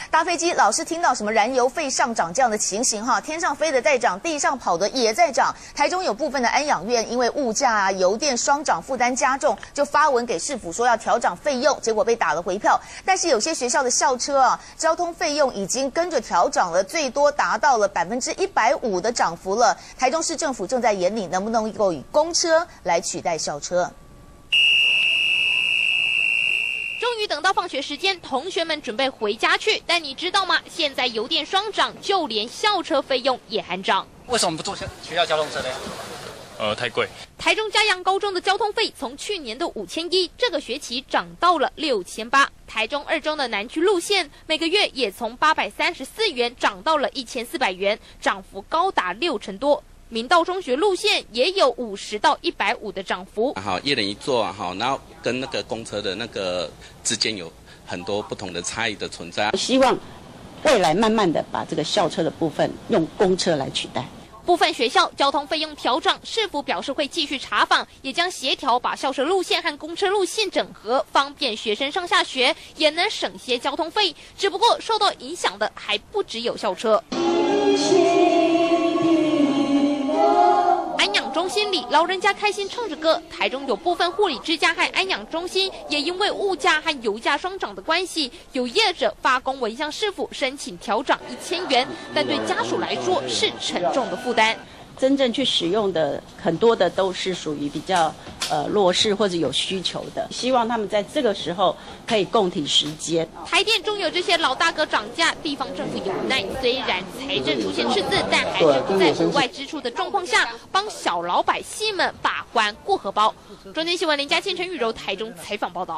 搭飞机老是听到什么燃油费上涨这样的情形哈，天上飞的在涨，地上跑的也在涨。台中有部分的安养院因为物价油电双涨负担加重，就发文给市府说要调涨费用，结果被打了回票。但是有些学校的校车交通费用已经跟着调涨了，最多达到了150%的涨幅了。台中市政府正在研拟能不能够以公车来取代校车。 终于等到放学时间，同学们准备回家去。但你知道吗？现在油电双涨，就连校车费用也喊涨。 为什么不坐学校交通车呢？ 太贵。 台中嘉阳高中的交通费从去年的5100，这个学期涨到了6800。台中二中的南区路线每个月也从834元涨到了1400元，涨幅高达60%多。明道中学路线也有50到150的涨幅。 好，一人一座好，然后跟那个公车的那个之间有很多不同的差异的存在。 希望未来慢慢的把这个校车的部分用公车来取代。 部分学校交通费用调涨，市府表示会继续查访，也将协调把校车路线和公车路线整合，方便学生上下学，也能省些交通费。只不过受到影响的还不只有校车。安养中心里，老人家开心唱着歌。台中有部分护理之家和安养中心，也因为物价和油价双涨的关系，有业者发公文向市府申请调涨1000元，但对家属来说是沉重的负担。 真正去使用的很多的都是属于比较弱势或者有需求的，希望他们在这个时候可以共体时艰。 台电中有这些老大哥涨价，地方政府也无奈，虽然财政出现赤字，但还是不在额外支出的状况下，帮小老百姓们把关过荷包。中天新闻林嘉倩、陈雨柔台中采访报道。